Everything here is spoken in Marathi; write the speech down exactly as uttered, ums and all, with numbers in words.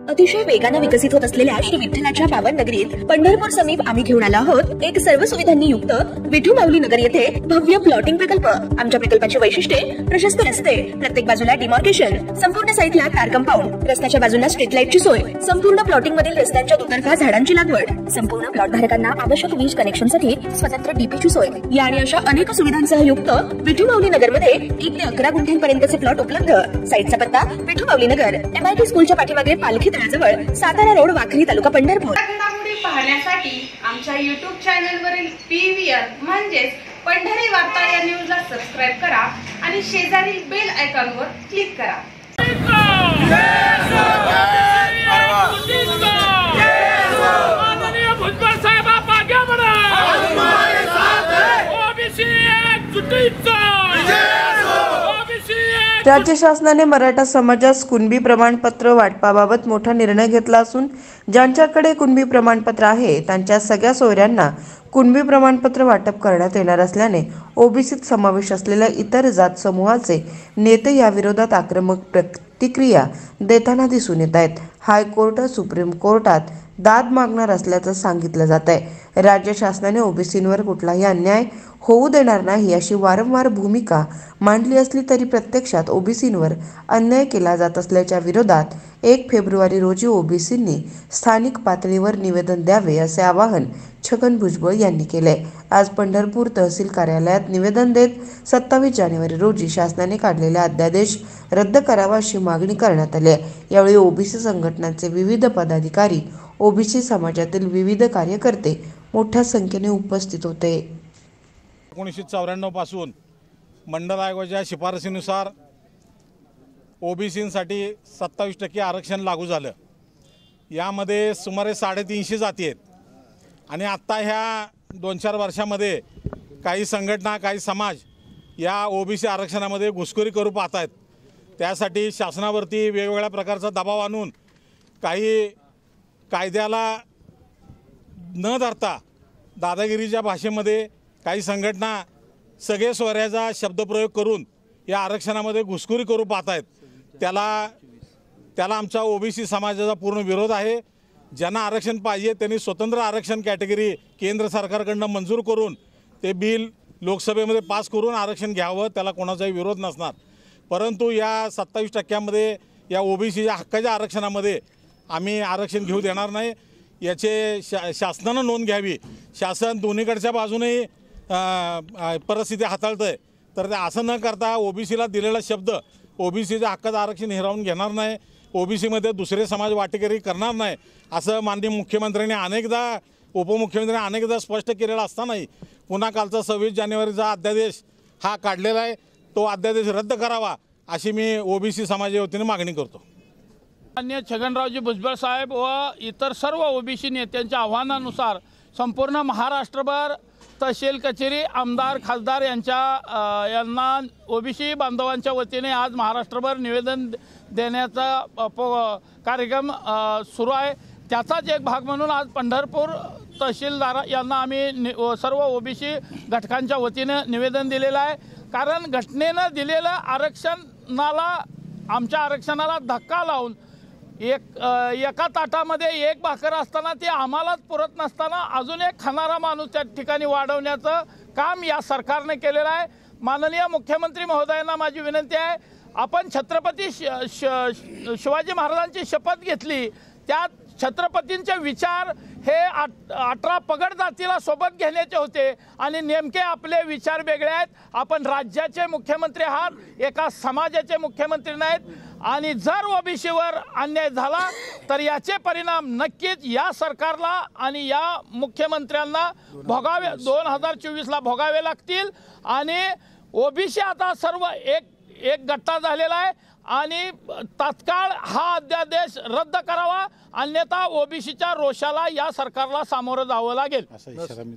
अतिशय वेगाने विकसित होत असलेल्या श्री विठ्ठलाच्या पावन नगरीत पंढरपूर समीप आम्ही घेऊन आलो आहोत एक सर्व सुविधांनी युक्त विठू माऊली नगर येथे भव्य प्लॉटिंग प्रकल्प। आमच्या प्रकल्पाची वैशिष्ट्ये प्रशस्त रस्ते, प्रत्येक बाजूला डिमार्केशन, संपूर्ण साईटला कार कंपाऊंड, रस्त्याच्या बाजूला स्ट्रीट लाईटची सोय, संपूर्ण प्लॉटिंग मधील रस्त्यांच्या दुतर्फा झाडांची लागवड, संपूर्ण प्लॉट धारकांना आवश्यक वीज कनेक्शनसाठी स्वतंत्र डीपीची सोय या आणि अशा अनेक सुविधांसह युक्त विठू माऊली नगर मध्ये एक ते अकरा गुंठ्यांपर्यंतचे प्लॉट उपलब्ध। साईटचा पत्ता विठू माऊली नगर, एमआयटी स्कूलच्या पाठीमागे पालखी तळाजवळ, सातारा रोड, वाखरी तालुका पंढरपूर। घडामोडी पाहण्यासाठी आमच्या यूट्यूब चॅनलवरील पीव्हीआर म्हणजेच पंढरी वार्ता या न्यूजला सबस्क्राइब करा आणि शेजारील बेल आयकॉनवर क्लिक करा। राज्य शासनाने मराठा समाजास कुणबी प्रमाणपत्र वाटपाबाबत मोठा निर्णय घेतला असून ज्यांच्याकडे कुणबी प्रमाणपत्र आहे त्यांच्या सगळ्या सोयऱ्यांना कुणबी प्रमाणपत्र वाटप करण्यात येणार असल्याने ओबीसीत समावेश असलेल्या इतर जात समूहाचे नेते या विरोधात आक्रमक प्रतिक्रिया देताना दिसून येत आहेत। हायकोर्ट, सुप्रीम कोर्टात दाद मागणार असल्याचं सांगितलं जात आहे। राज्य शासनाने ओबीसींवर कुठलाही अन्याय होऊ देणार नाही अशी वारंवार भूमिका मांडली असली तरी प्रत्यक्षात ओबीसींवर अन्याय केला जात असल्याच्या विरोधात एक फेब्रुवारी रोजी ओबीसींनी स्थानिक पातळीवर निवेदन द्यावे असे आवाहन छगन भुजबळ यांनी केले। आज पंढरपूर तहसील कार्यालयात निवेदन देत सत्तावीस जानेवारी रोजी शासनाने काढलेला अध्यादेश रद्द करावा अशी मागणी करण्यात आली आहे। यावेळी ओबीसी संघटनांचे विविध पदाधिकारी, ओबीसी समाजातील विविध कार्यकर्ते मोठ्या संख्येने उपस्थित होते। एकोणीसशे चौऱ्याण्णव पासून मंडल आयोगाच्या शिफारसीनुसार ओबीसींसाठी सत्तावीस टक्के आरक्षण लागू झालं। यामध्ये सुमारे साडेतीनशे जाती आहेत आणि आत्ता ह्या दोन चार वर्षामध्ये काही संघटना, काही समाज या ओबीसी आरक्षणामध्ये घुसखोरी करू पाहत आहेत। त्यासाठी शासनावरती वेगवेगळ्या प्रकारचा दबाव आणून काही कायद्याला न धरता दादागिरीच्या भाषेमध्ये काही संघटना सगळे सोयऱ्याचा शब्दप्रयोग करून या आरक्षणामध्ये घुसखोरी करू पाहत आहेत। त्याला त्याला आमचा ओबीसी समाजाचा पूर्ण विरोध आहे। ज्यांना आरक्षण पाहिजे त्यांनी स्वतंत्र आरक्षण कॅटेगरी केंद्र सरकारकडून मंजूर करून ते बिल लोकसभेमध्ये पास करून आरक्षण घ्यावं, त्याला कोणाचाही विरोध नसणार। परंतु या सत्तावीस टक्क्यामध्ये या ओबीसीच्या हक्काच्या आरक्षणामध्ये आम्ही आरक्षण घेऊ देणार नाही। याचे शा शासनानं नोंद घ्यावी। शासन दोन्हीकडच्या बाजूनेही परिस्थिती हाताळतं आहे, तर ते असं न करता ओबीसीला दिलेला शब्द ओबीसीच्या हक्काचं आरक्षण हिरावून घेणार नाही, ओबीसीमध्ये दुसरे समाज वाटेकरी करणार नाही असं माननीय मुख्यमंत्र्यांनी अनेकदा, उपमुख्यमंत्र्यांनी अनेकदा स्पष्ट केलेलं असतानाही पुन्हा कालचा सव्वीस जानेवारीचा अध्यादेश हा काढलेला आहे, तो अध्यादेश रद्द करावा अशी मी ओबीसी समाजाच्या वतीने मागणी करतो। माननीय छगनरावजी भुजबळ साहेब व इतर सर्व ओबीसी नेत्यांच्या आव्हानानुसार संपूर्ण महाराष्ट्रभर तहसील कचेरी, आमदार, खासदार यांच्या यांना ओबीसी बांधवांच्या वतीने आज महाराष्ट्रभर निवेदन देण्याचा कार्यक्रम सुरू आहे। त्याचाच एक भाग म्हणून आज पंढरपूर तहसीलदार यांना आम्ही सर्व ओबीसी घटकांच्या वतीने निवेदन दिलेलं आहे। कारण घटनेनं दिलेलं आरक्षणाला, आमच्या आरक्षणाला धक्का लावून एक एका ताटामध्ये एक भाकर असताना ते आम्हालाच पुरत नसताना अजून एक खाणारा माणूस त्या ठिकाणी वाढवण्याचं काम या सरकारने केलेलं आहे। माननीय मुख्यमंत्री महोदयांना माझी विनंती आहे, आपण छत्रपती शिवाजी महाराजांची शपथ घेतली, त्यात छत्रपतींचे विचार हे अठरा पगड जातीला सोबत घेण्याचे होते आणि नेमके आपले विचार वेगळे आहेत। आपण राज्याचे मुख्यमंत्री आहात, एका समाजाचे मुख्यमंत्री नाहीत आणि जर ओबीसीवर अन्याय झाला तर याचे परिणाम नक्कीच या सरकारला आणि या मुख्यमंत्र्यांना भोगावे दोन हजार चोवीसला भोगावे लागतील। आणि ओबीसी आता सर्व एक एक गट्टा झालेला आहे आणि तात्काळ हा अध्यादेश रद्द करावा, अन्यथा ओबीसीच्या रोषाला या सरकारला सामोरं जावं लागेल।